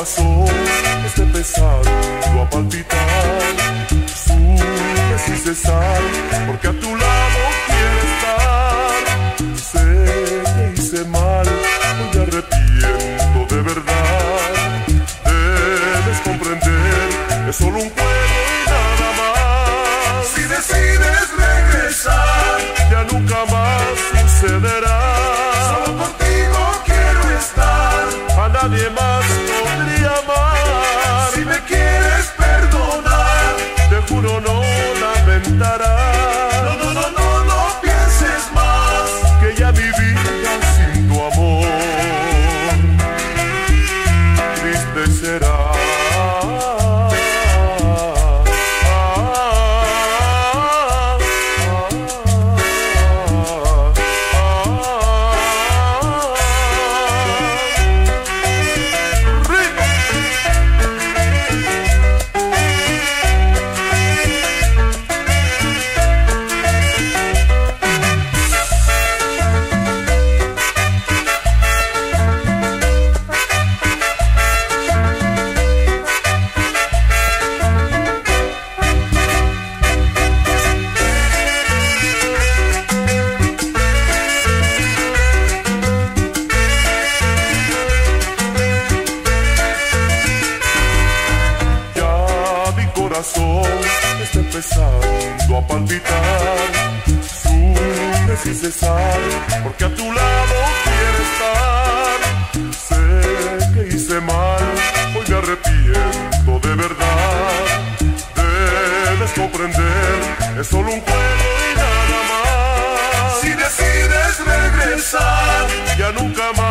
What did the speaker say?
corazón esté empezando a palpitar, sube sin cesar, porque a tu lado quiero estar. Sé que hice mal, hoy me arrepiento de verdad. Debes comprender, es solo un juego y nada más. Si decides regresar, ya nunca más sucederá. solo contigo quiero estar. A nadie más podría amar. Si me quieres perdonar, Te juro no lamentarás no, no, no, no, no pienses más. que ya mi vida sin tu amor triste será. Está empezando a palpitar, sube sin cesar, porque a tu lado quiero estar. Sé que hice mal, hoy me arrepiento de verdad. Debes comprender, es solo un juego y nada más. Si decides regresar, Ya nunca más